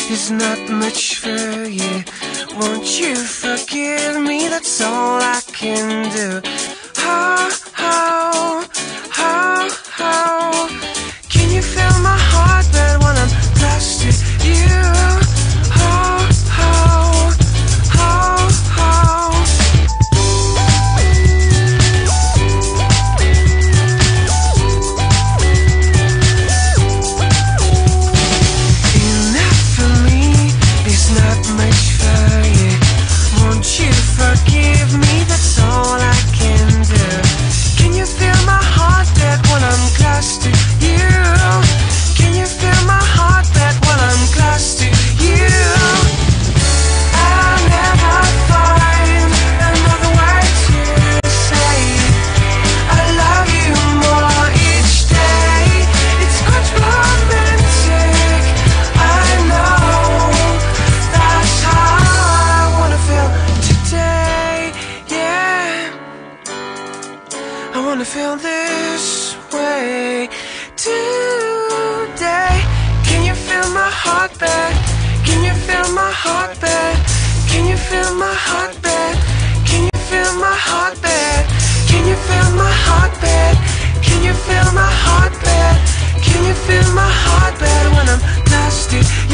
is not much for you. Won't you forgive me? That's all I can do. How, can you feel my heartbeat when I'm close to you? Enough for me is not much for you. Won't you forgive me? That's all I can do. Can you feel my heartbeat when I'm close to you? Can you feel my heartbeat when I'm close to you? I'll never find another word to say. I love you more each day. It's quite romantic, I know. That's how I wanna feel today, yeah. I wanna feel this way today. Can you feel my heartbeat? Can you feel my heartbeat? Can you feel my heartbeat? Can you feel my heartbeat? Can you feel my heartbeat? Can you feel my heartbeat? Can you feel my heartbeat when I'm close to